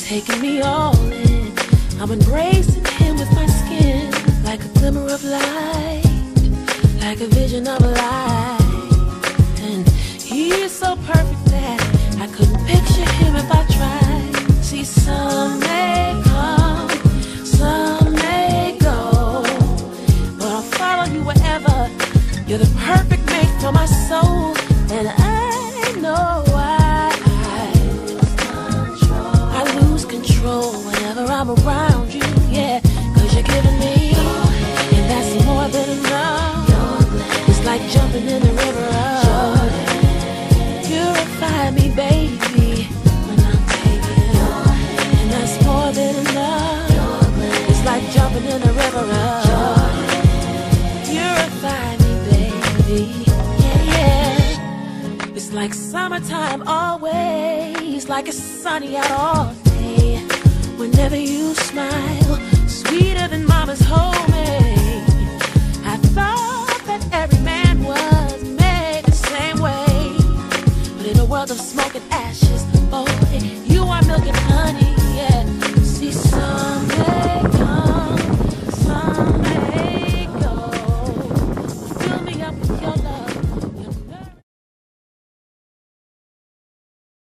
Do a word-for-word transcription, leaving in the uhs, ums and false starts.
taking me all in. I'm embracing him with my skin, like a glimmer of light, like a vision of a light. And he is so perfect that I couldn't picture him if I tried. See, some may come, some may go, but I'll follow you wherever. You're the perfect mate for my soul, and I know I, I, I lose control whenever I'm around you, yeah, cause you're giving me, and that's more than enough. It's like jumping in the river of, purify me, baby, when I'm taking, and that's more than enough. It's like jumping in the river of, purify me, yeah, yeah. It's like summertime always, like it's sunny out all day. Whenever you smile, sweeter than mama's homemade. I thought that every man was made the same way, but in a world of smoke and ashes, both